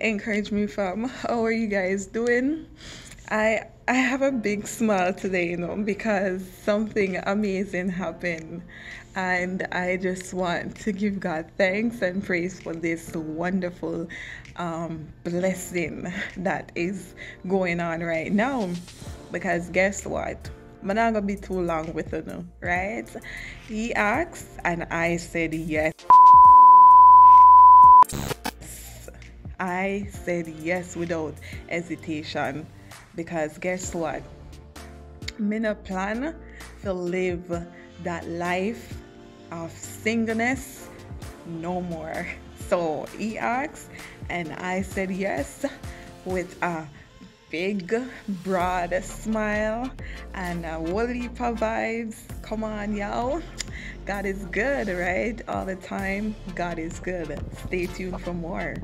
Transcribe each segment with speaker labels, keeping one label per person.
Speaker 1: Encourage Me fam. How are you guys doing? I have a big smile today, because something amazing happened. And I just want to give God thanks and praise for this wonderful blessing that is going on right now. Because guess what? I'm not gonna be too long with you, right? He asked, and I said yes. I said yes without hesitation because guess what? Me no plan to live that life of singleness no more. So he asked, and I said yes with a big, broad smile and a whole heap of vibes. Come on, y'all. God is good, right? All the time. God is good. Stay tuned for more.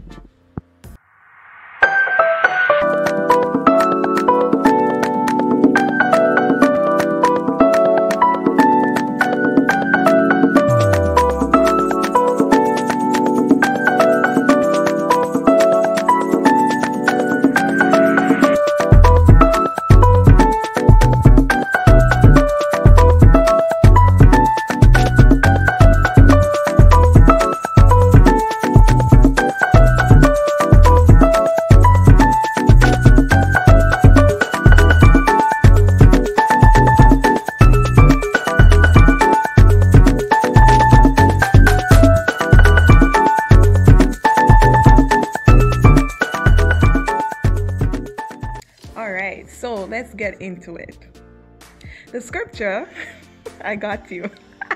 Speaker 1: So let's get into it. The scripture, I got you.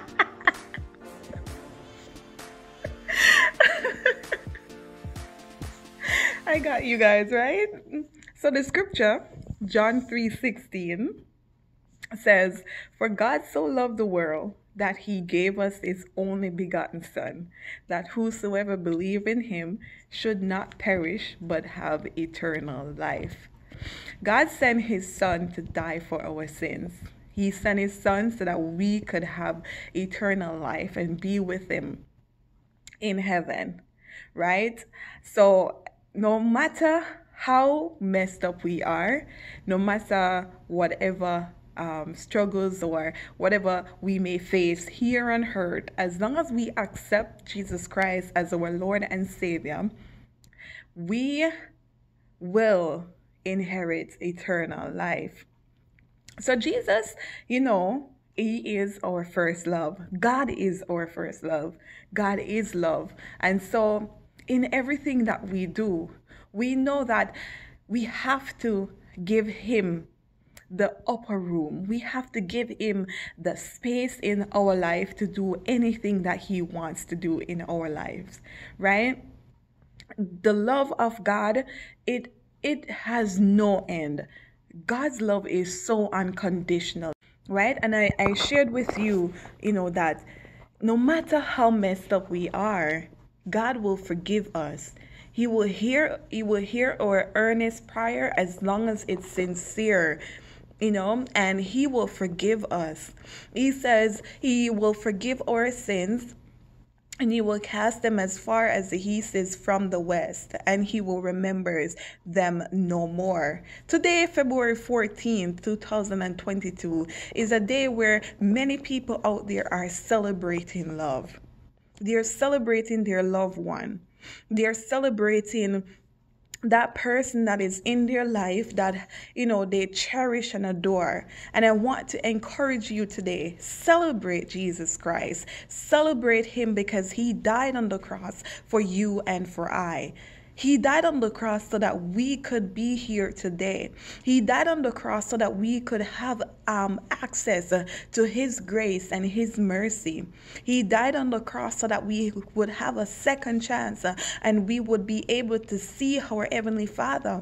Speaker 1: I got you guys, right? So the scripture, John 3:16, says, "For God so loved the world that he gave us his only begotten Son, that whosoever believe in him should not perish but have eternal life." God sent his Son to die for our sins. He sent his Son so that we could have eternal life and be with him in heaven, right? So no matter how messed up we are, no matter whatever struggles or whatever we may face here on earth, as long as we accept Jesus Christ as our Lord and Savior, we will inherit eternal life. So Jesus, he is our first love. God is our first love. God is love. And so in everything that we do, we know that we have to give him the upper room. We have to give him the space in our life to do anything that he wants to do in our lives, right? The love of God, it has no end. God's love is so unconditional, right? And I shared with you, that no matter how messed up we are, God will forgive us. He will hear our earnest prayer as long as it's sincere, and he will forgive us. He says he will forgive our sins, and he will cast them as far as the east is from the west, and he will remember them no more. Today, February 14th, 2022, is a day where many people out there are celebrating love. They're celebrating their loved one. They're celebrating that person that is in their life that they cherish and adore. And I want to encourage you today, celebrate Jesus Christ. Celebrate him because he died on the cross for you and for I. He died on the cross so that we could be here today. He died on the cross so that we could have access to his grace and his mercy. He died on the cross so that we would have a second chance and we would be able to see our Heavenly Father.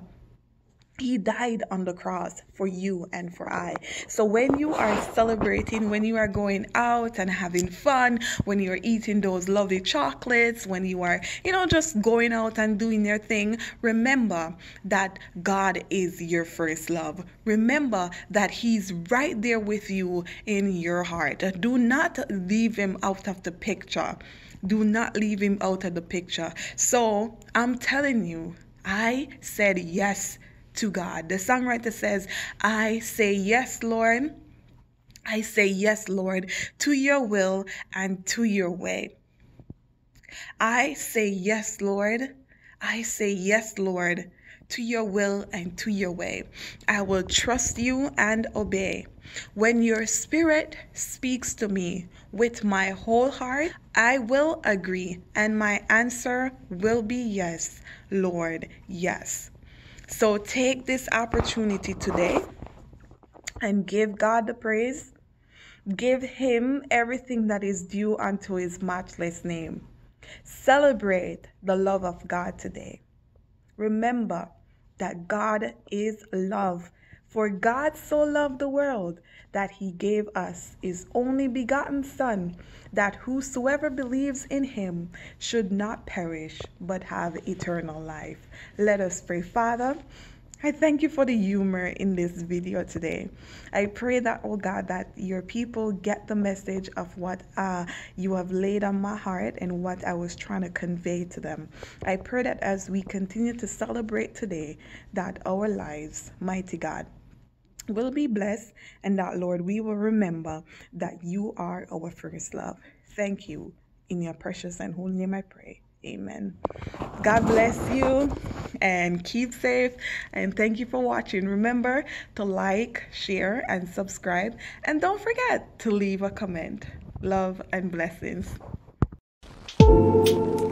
Speaker 1: He died on the cross for you and for I. So when you are celebrating, when you are going out and having fun, when you're eating those lovely chocolates, when you are, just going out and doing your thing, remember that God is your first love. Remember that he's right there with you in your heart. Do not leave him out of the picture. Do not leave him out of the picture. So I'm telling you, I said yes to God. The songwriter says, I say yes, Lord. I say yes, Lord, to your will and to your way. I say yes, Lord. I say yes, Lord, to your will and to your way. I will trust you and obey. When your spirit speaks to me with my whole heart, I will agree, and my answer will be yes, Lord, yes. So take this opportunity today and give God the praise. Give him everything that is due unto his matchless name. Celebrate the love of God today. Remember that God is love. For God so loved the world that he gave us his only begotten Son, that whosoever believes in him should not perish, but have eternal life. Let us pray. Father, I thank you for the humor in this video today. I pray that, oh God, that your people get the message of what you have laid on my heart and what I was trying to convey to them. I pray that as we continue to celebrate today, that our lives, mighty God, will be blessed, and that, Lord, we will remember that you are our first love. Thank you. In your precious and holy name I pray. Amen. God bless you and keep safe, and thank you for watching. Remember to like, share, and subscribe, and don't forget to leave a comment. Love and blessings.